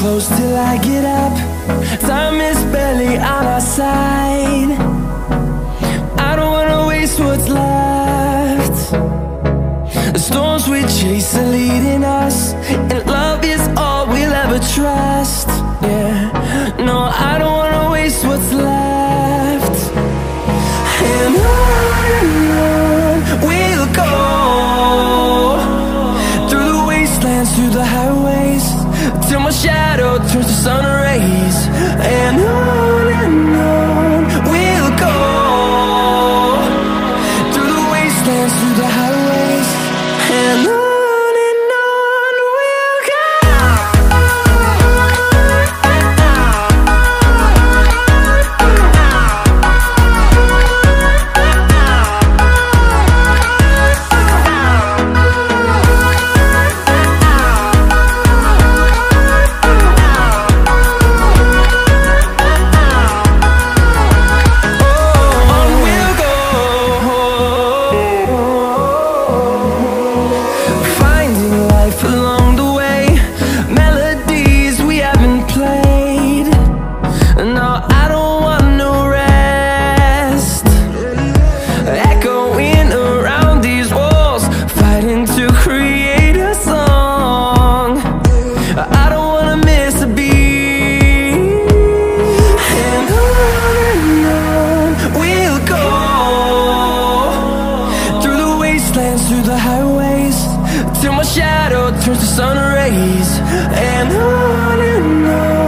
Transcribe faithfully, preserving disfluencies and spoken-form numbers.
close till I get up. Time is barely on our side. I don't wanna waste what's left. The storms we chase are leading us, and love is all we'll ever trust. Yeah, no, I don't wanna waste what's left. And on and on we'll go, through the wastelands, through the highways, till my shadow turns to sun rays. And on and on we'll go, through the wastelands, through the highways, and on. Through the highways, till my shadow turns to sun rays. And on and on